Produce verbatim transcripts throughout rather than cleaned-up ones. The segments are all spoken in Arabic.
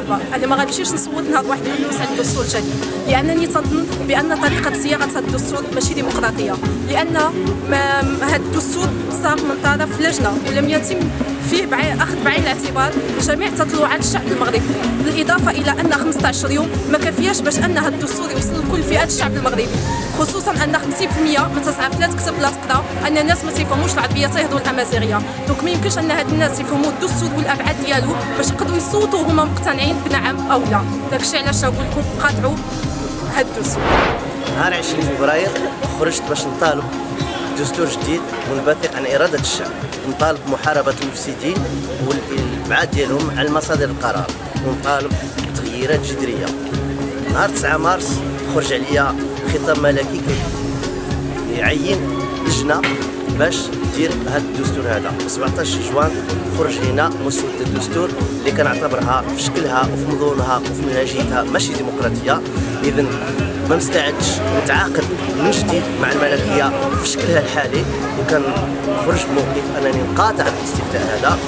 المغاربه. انا ما غنمشيش نصوت نهار واحد يدوز على الدستور الجديد، لانني تنظن بان طريقه صياغه هذا الدستور ماشي ديمقراطيه، لان هذا الدستور صار من طرف لجنه ولم يتم فيه بعين اخذ بعين الاعتبار جميع تطلعات الشعب المغربي، بالاضافه الى ان خمسة عشر يوم ما كافياش باش ان هذا الدستور يوصل لكل فئات الشعب المغربي، خصوصا ان خمسين بالمئة ما تسعف لا تكتب لا تقرا، ان الناس ما تيفهموش العربيه تيهضروا الامازيغيه، دونك ما يمكنش ان هاد الناس يفهموا الدستور والابعاد ديالو باش يقدروا يصوتوا وهما مقتنعين بنعم او لا. داكشي علاش نقول لكم قاطعوا هاد الدستور. نهار عشرين فبراير خرجت باش نطالب دستور جديد منبثق عن اراده الشعب، نطالب بمحاربه المفسدين والابعاد ديالهم على مصادر القرار، ونطالب بتغييرات جذريه. نهار تسعة مارس خرج عليا خطاب ملكي يعين لجنه باش دير هذا الدستور هذا. سبعطاش جوان خرج لنا مسوده الدستور اللي كنعتبرها في شكلها وفي مضمونها وفي منهجيتها ماشي ديمقراطيه، اذا ما مستعدش نتعاقد من جديد مع الملكيه في شكلها الحالي، وكنخرج بموقف انني نقاطع الاستفتاء هذا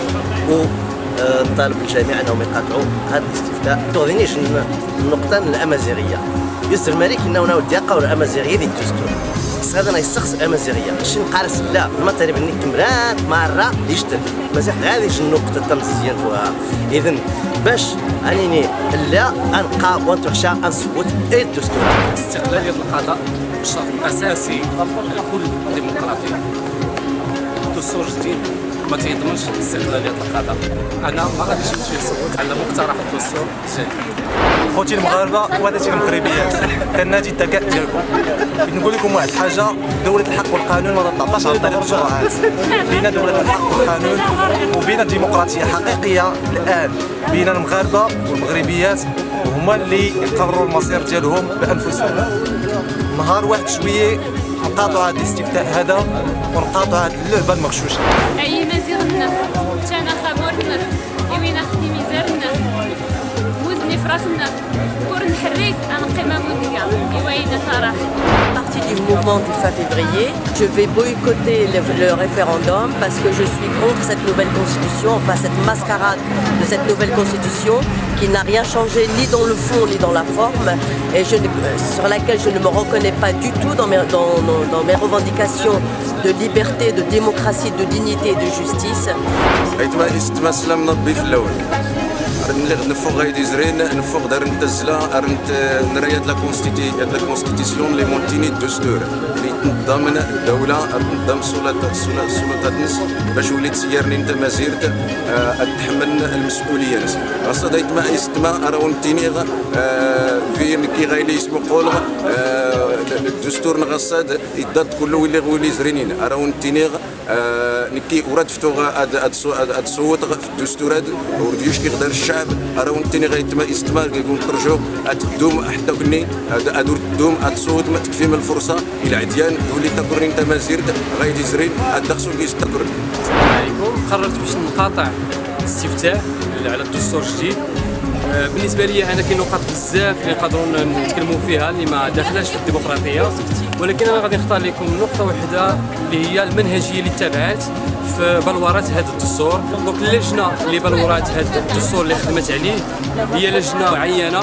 ونطالب الجميع انهم يقاطعوا هذا الاستفتاء. تغنيش النقطه الامازيغيه يسر مالك انه ناود يقاو الامازيغيه ديال الدستور هذا يستخص الامازيغيه شنو قارس لا ما تقريبا انك مرات مره يشتل مازال هذه النقطه تم زينتها. اذا باش انني لا انقى وانتحشى انصوت الدستور. استقلاليه القضاء شرط اساسي لكل ديمقراطيه. الدستور الجديد ما تيضمنش استقلاليه القضاء. انا ما غاديش نمشي نصوت على مقترح الدستور الجديد. خوتي المغاربه وخواتاتي المغربيات، كنادي الذكاء ديالكم نقول لكم واحد الحاجه، دوله الحق والقانون ما تعطاش على طريق الشروعات. بين دوله الحق والقانون وبين الديمقراطيه حقيقيه الان بين المغاربه والمغربيات، هما اللي يقرروا المصير ديالهم بانفسهم. نهار واحد شويه نقاطعوا هذا الاستفتاء هذا ونقاطعوا هذه اللعبه المغشوشه. اي مزيغ النخ تانا خبر النخ يوين اخدي ميزار النخ وزني فراس النخ كور نحريك انا قيمه موديا يوين صراحه. Partie du mouvement du fin février, je vais boycotter le, le référendum parce que je suis contre cette nouvelle constitution, enfin cette mascarade de cette nouvelle constitution qui n'a rien changé ni dans le fond ni dans la forme et je, sur laquelle je ne me reconnais pas du tout dans mes, dans, dans, dans mes revendications de liberté, de démocratie, de dignité et de justice. نفوق غايدي زرين نفوق دار نتزلا ارنت نريا د لا كونستيتي د لا كونستيتيسيون لي مونتيني الدستور اللي تنظم الدوله تنظم السلطات السلطات الناس باش وليت سيرني انت ما زيرت تحمل المسؤوليه ناس راسا دايت ما يستما راه نتيني في كي غايلي اسمو قول الدستور نغصاد يدات كله ويلي غولي زرينين راه نتيني نكي وراد فتو اد صوت في الدستور هذا ورديوش كيقدر الشعب راه نتيني غيتما يستما كيقول نخرجوا تدوم حتى كني ادور تدوم تصوت ما تكفي من الفرصه الى عديان تولي تكرني انت ما زيرت غايدي زرين الدخسو اللي يستكر. السلام عليكم. قررت باش نقاطع الاستفتاء على الدستور الجديد. بالنسبه لي انا كاين نقاط بزاف اللي نقدروا نتكلموا فيها اللي ما داخلاش في الديمقراطيه، ولكن انا غادي نختار لكم نقطه واحده اللي هي المنهجيه اللي اتبعت في بلورات هذا الدستور. دونك اللجنه اللي بلورات هذا الدستور اللي خدمت عليه هي لجنه معينه،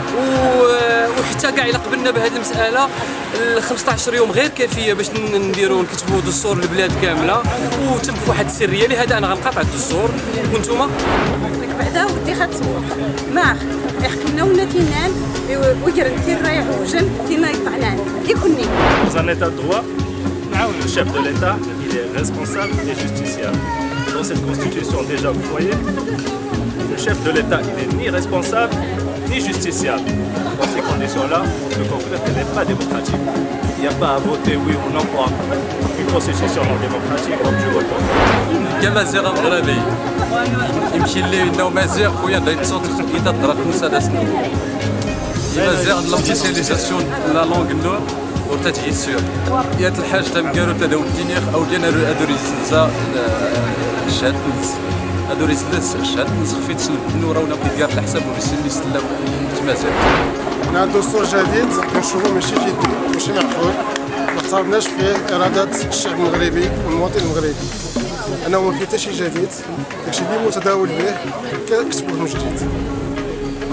وحتى كاع الا قبلنا بهذه المساله خمسة عشر يوم غير كافيه باش نديروا نكتبوا دستور البلاد كامله وتم في واحد السريه. لهذا انا غنقاطع الدستور. وانتم بعدا ودي ختصوت ماخ احكمنا ونتينان ويقرن تير رايح وجن كيما يطعنان يكوني Dans un état de droit, le chef de l'État, il est responsable et justiciable. Dans cette constitution, déjà, vous voyez, le chef de l'État, il n'est ni responsable ni justiciable. Dans ces conditions-là, on peut conclure qu'elle n'est pas démocratique. Il n'y a pas à voter oui ou non pour une constitution non démocratique, donc je vote pour. كمازيغ مغربي يمشي لي انه مازيغ خويا دا يتصوت اذا ضربت مساله سنين مازيغ لوبتيسياليزاسيون لا لونغ نور وتتجي سير يا الحاج تم قالوا تداو الدنيا او دينا ادوري زنزا شاد ادوري زنزا شاد نسخفيت سن النور ولا بغيت قال الحساب وبسلي سلام تمازيغ. مع الدستور جديد كنشوفو ماشي جدي ماشي معقول، ما اختارناش فيه اراده الشعب المغربي والمواطن المغربي، انه ما فيه حتى شي جديد، داكشي اللي متداول به كتبوه من جديد.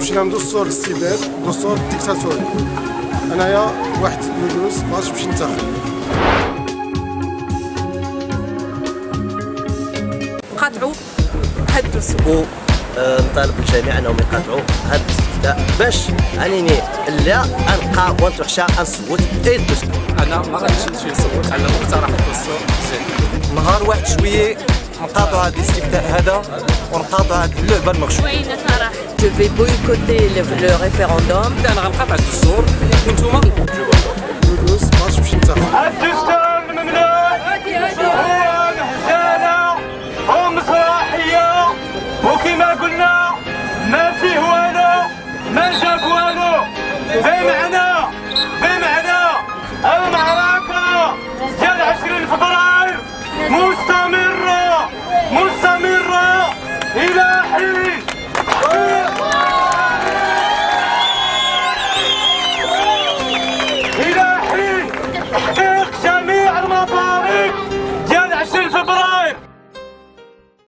مشينا من دستور الاستبداد دستور الديكتاتوري. انايا واحد المجلس باش نمشي ننتخب. قاطعوا هاد الدستور. نطالب الجميع انهم يقاطعوا هذا الاستفتاء باش انني لا انقى ونتوحشى نصوت اي الدستور. انا ما غاديش نمشي نصوت على مقترح الدستور الجديد. نهار واحد شويه نقاطعوا هذا الاستفتاء هذا ونقاطعوا هذه اللعبه المغشومه. Je vais boycotter le, le référendum. انا غنقاطع الدستور وانتوما